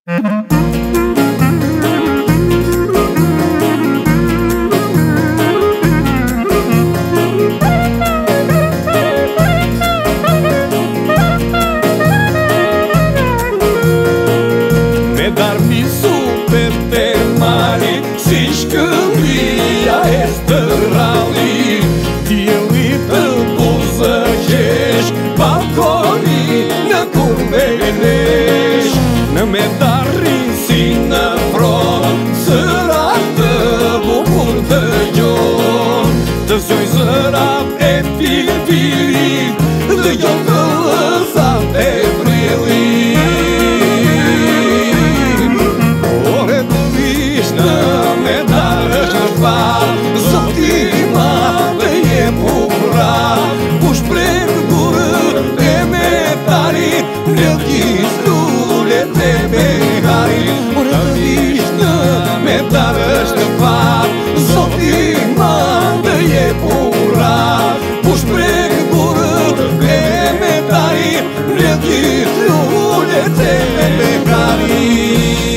Medalii super termali, Sishkëmbia e stërali, Djelit buzë qesh, balkoni në kumbenesh. Në medarin si në front, zërat të bukur të gjon, të zjoj zërat e filit, dhe jo të lëzat e brilit. Zoti madhe je bukura, ku shpreh gurët e metalit, mledhis lullet e beharit. Por të vish në metar është fat, Zoti madhe je bukura, ku shpreh gurët e metalit, mledhis lullet e beharit.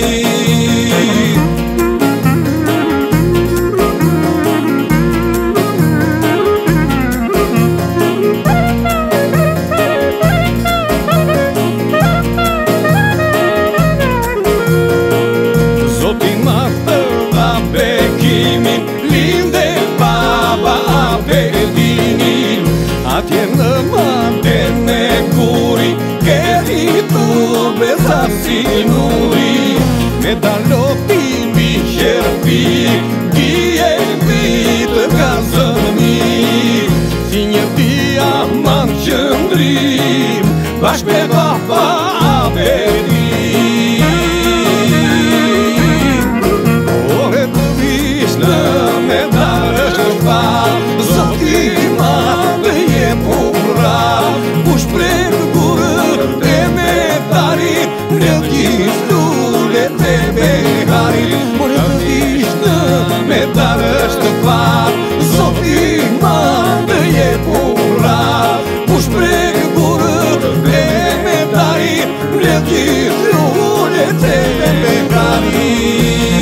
Linde baba Abedinin, atje në maten e guri, keri tu beza si nuri. Medalotin mi qerpi, dje vitë ka zëmi, si një diamant qëndrim, bashk me baba Abedin. Zoti madhe je bukura, ku shpreh gurët e metalit, mledhis lullet e beharit. Por të vish në metar është fat, Zoti madhe je bukura, ku shpreh gurët e metalit, mledhis lullet e beharit.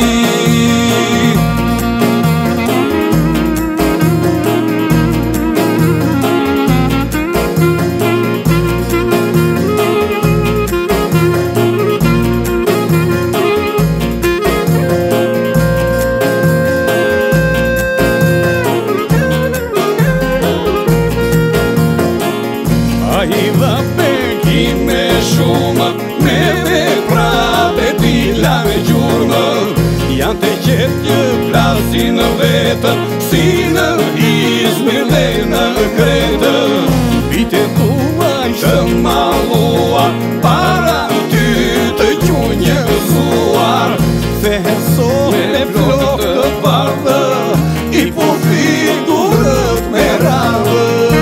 I dha peki me shumë, me veprave tila me gjurmë, janë të qetë që flasin vetën, si në Izmir dhe në Kretë. Vite tuaj të malluar, para ty të qunjëzuar, theheson me flokë të bardhë, i po figurët me radhë.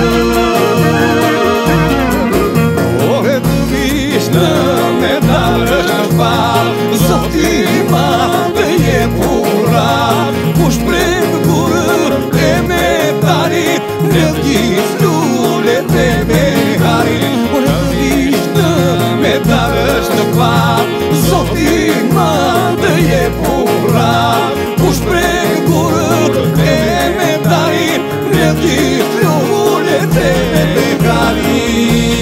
Në metar është fat, Zoti madhe je bukura, ku shpreh gurët e metalit, mledhis lullet e beharit. Por të vish në metar është fat, Zoti madhe je bukura, ku shpreh gurët e metalit, mledhis lullet e beharit.